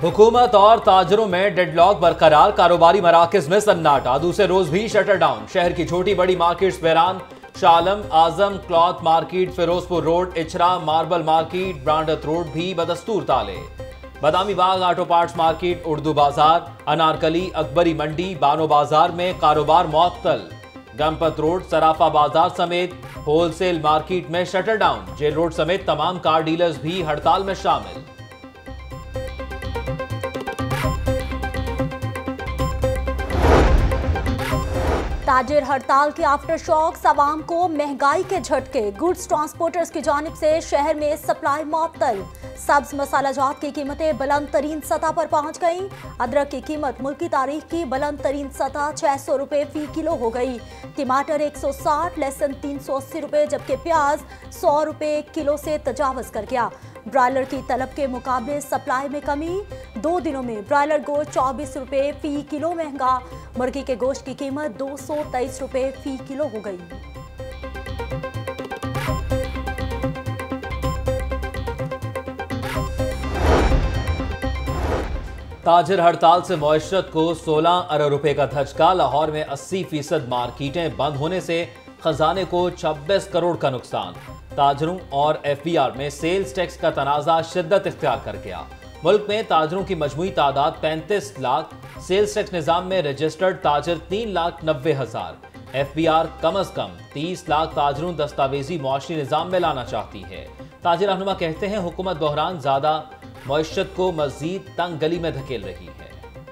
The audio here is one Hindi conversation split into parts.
हुकूमत और ताजरों में डेडलॉक बरकरार, कारोबारी मराकज में सन्नाटा। दूसरे रोज भी शटर डाउन। शहर की छोटी बड़ी मार्केट्स वीरान। Shah Alam, Azam, cloth market, Ferozepur road, Ichhra, marble market, Brandreth road भी बदस्तूर ताले। Badami Bagh, auto parts market, Urdu Bazaar, Anarkali, Akbari मंडी, बानो बाजार में कारोबार मुअत्तल। गणपत रोड, सराफा बाजार समेत होलसेल मार्केट में शटर डाउन। जेल रोड समेत तमाम कार डीलर्स भी हड़ताल में शामिल। ताजिर हड़ताल के आफ्टर शॉक्स, अवाम को महंगाई के झटके। गुड्स ट्रांसपोर्टर्स की जानिब से शहर में सप्लाई मुअत्तल। सब्ज मसाला जात की कीमतें बुलंद तरीन सतह पर पहुंच गईं। अदरक की कीमत मुल्की तारीख की बुलंद तरीन सतह 600 रुपए फी किलो हो गई। टमाटर 160, लहसुन 380 रुपए, जबकि प्याज 100 रुपए किलो से तजावज कर गया। ब्रायलर की तलब के मुकाबले सप्लाई में कमी। 2 दिनों में ब्रायलर गोश्त 24 रुपए फी किलो महंगा। मुर्गी के गोश्त की कीमत 223 रुपए फी किलो हो गई। ताजिर हड़ताल से मईशत को 16 अरब रुपए का धचका। लाहौर में 80% मार्केटें बंद होने से खजाने को 26 करोड़ का नुकसान। ताजरों और FBR में सेल्स टैक्स का तनाजा शिद्दत इख्तियार कर गया। मुल्क में ताजरों की मजमूई तादाद 35 लाख। सेल्स टैक्स निजाम में रजिस्टर्ड ताजर 3,90,000। FBR कम अज कम 30 लाख ताजरों दस्तावेजी मुआशरी निजाम में लाना चाहती है। ताजिर रहनुमा कहते हैं हुकूमत बहरान ज्यादा मईशत को मजीद तंग गली में धकेल रही है।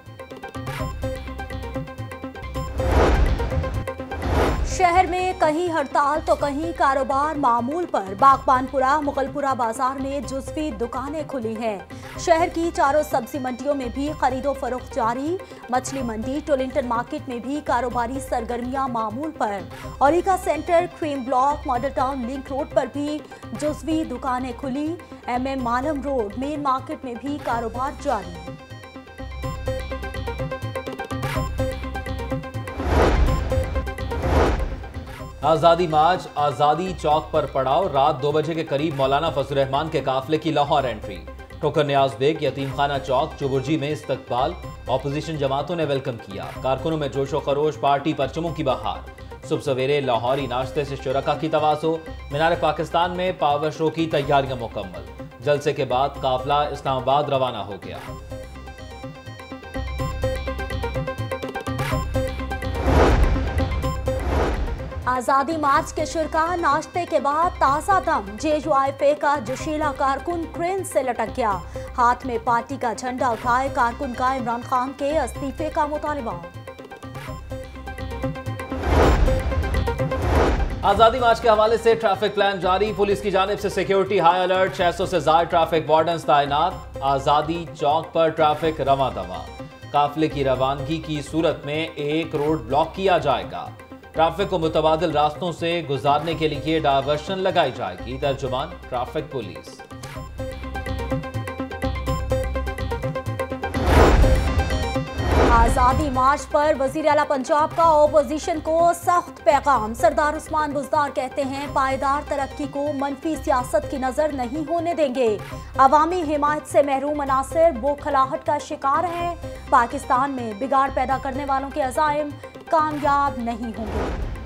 शहर में कहीं हड़ताल तो कहीं कारोबार मामूल पर। बागबानपुरा, मुगलपुरा बाजार में जुज़वी दुकानें खुली हैं। शहर की चारों सब्जी मंडियों में भी खरीदो फरोख्त जारी। मछली मंडी, टोलिंगटन मार्केट में भी कारोबारी सरगर्मियां मामूल पर। Auriga centre, Karim block, model town link road पर भी जुज़वी दुकानें खुली। MM Alam road main market में भी कारोबार जारी। आज़ादी मार्च आज़ादी चौक पर पड़ाव। रात 2 बजे के करीब मौलाना फजल रहमान के काफिले की लाहौर एंट्री। ठोकर नियाज बेग, यतीम खाना चौक, चुबुर्जी में इस्तकबाल। ऑपोजिशन जमातों ने वेलकम किया। कारकुनों में जोशो खरोश, पार्टी परचमों की बहार। सुबह सवेरे लाहौरी नाश्ते से शुरका की तवाज़ो। मीनार पाकिस्तान में पावर शो की तैयारियां मुकम्मल। जलसे के बाद काफिला इस्लामाबाद रवाना हो गया। आज़ादी मार्च के शुरका नाश्ते के बाद ताज़ा दम। JUIFA का जोशीला कारकुन क्रेन से लटक गया। हाथ में पार्टी का झंडा उठाए कारकुन का इमरान खान के इस्तीफे का मुतालबा। आज़ादी मार्च के हवाले से ट्रैफिक प्लान जारी। पुलिस की जानिब से सिक्योरिटी हाई अलर्ट। 600 से ज्यादा ट्रैफिक वार्डन्स तैनात। आज़ादी चौक पर ट्रैफिक रवा दवा। काफिले की रवानगी की सूरत में एक रोड ब्लॉक किया जाएगा। ट्रैफिक को मुतबादिल रास्तों से गुजारने के लिए डायवर्शन लगाई जाएगी। तर्जुमान ट्रैफिक पुलिस। आज़ादी मार्च पर वजीर आला पंजाब का ओपोजिशन को सख्त पैगाम। सरदार उस्मान बुज़दार कहते हैं पायदार तरक्की को मनफी सियासत की नजर नहीं होने देंगे। अवामी हिमायत से महरूम अनासर बौखलाहट का शिकार हैं। पाकिस्तान में बिगाड़ पैदा करने वालों के अज़ाइम कामयाब नहीं होंगे।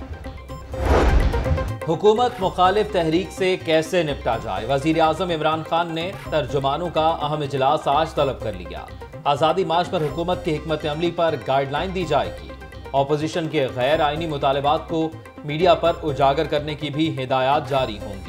हुकूमत मुखालिफ तहरीक से कैसे निपटा जाए। वजीर आजम इमरान खान ने तर्जुमानों का अहम इजलास आज तलब कर लिया। आज़ादी मार्च पर हुकूमत की हिकमत अमली पर गाइडलाइन दी जाएगी। ऑपोजिशन के गैर आईनी मुतालबात को मीडिया पर उजागर करने की भी हिदायत जारी होंगी।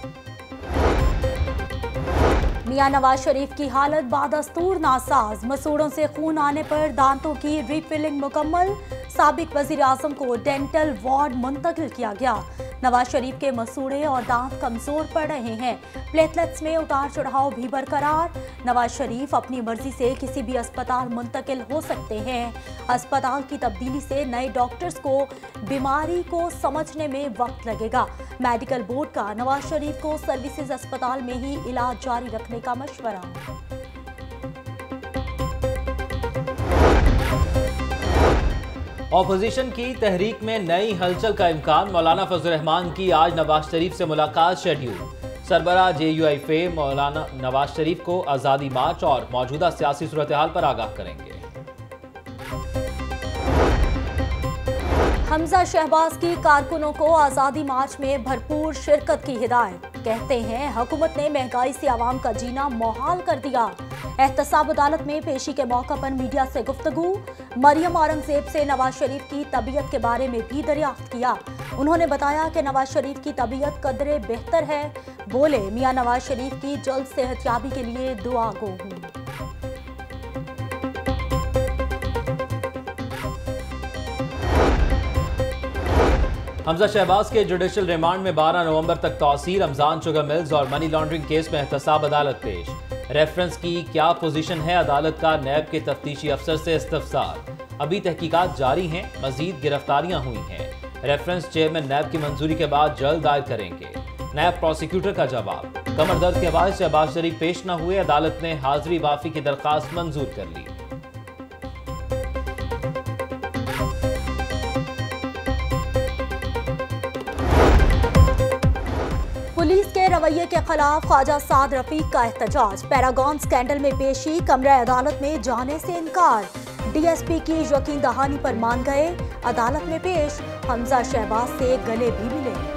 मियां नवाज शरीफ की हालत बादस्तूर नासाज। मसूड़ों से खून आने पर दांतों की रिफिलिंग मुकम्मल। साबिक वजीर आजम को डेंटल वार्ड मुंतकिल किया गया। नवाज शरीफ के मसूड़े और दांत कमजोर पड़ रहे हैं। प्लेटलेट्स में उतार चढ़ाव भी बरकरार। नवाज शरीफ अपनी मर्जी से किसी भी अस्पताल मुंतकिल हो सकते हैं। अस्पताल की तब्दीली से नए डॉक्टर्स को बीमारी को समझने में वक्त लगेगा। मेडिकल बोर्ड का नवाज शरीफ को सर्विसेज अस्पताल में ही इलाज जारी रखने का मशवरा। ऑपोजिशन की तहरीक में नई हलचल का इम्कान। मौलाना फजल रहमान की आज नवाज शरीफ से मुलाकात शेड्यूल। सरबराह JUI मौलाना नवाज शरीफ को आज़ादी मार्च और मौजूदा सियासी सूरत हाल पर आगाह करेंगे। हमजा शहबाज की कारकुनों को आज़ादी मार्च में भरपूर शिरकत की हिदायत। कहते हैं हुकूमत ने महंगाई से आवाम का जीना मुहाल कर दिया। एहतसाब अदालत में पेशी के मौका पर मीडिया से गुफ्तगू। मरियम औरंगजेब से नवाज शरीफ की तबीयत के बारे में भी दरियाफ्त किया। उन्होंने बताया कि नवाज शरीफ की तबीयत कदरे बेहतर है। बोले, मियां नवाज शरीफ की जल्द सेहतयाबी के लिए दुआ गो हूं। हमजा शहबाज के जुडिशल रिमांड में 12 नवंबर तक तौसील। रमजान शुगर मिल्स और मनी लॉन्ड्रिंग केस में एहतसाब अदालत पेश। रेफरेंस की क्या पोजीशन है, अदालत का नैब के तफ्तीशी अफसर से इस्तफसार। अभी तहकीकात जारी हैं, मजीद गिरफ्तारियां हुई हैं। रेफरेंस चेयरमैन नैब की मंजूरी के बाद जल्द दायर करेंगे। नैब प्रोसिक्यूटर का जवाब। कमर दर्द के बाद शहबाज शरीफ पेश न हुए, अदालत ने हाजिरी माफी की दरखास्त मंजूर कर ली। पुलिस के रवैये के खिलाफ ख्वाजा साद रफीक का एहतजाज। पैरागॉन स्कैंडल में पेशी, कमरा अदालत में जाने से इनकार। DSP की यकीन दहानी पर मान गए। अदालत में पेश, हमजा शहबाज से गले भी मिले।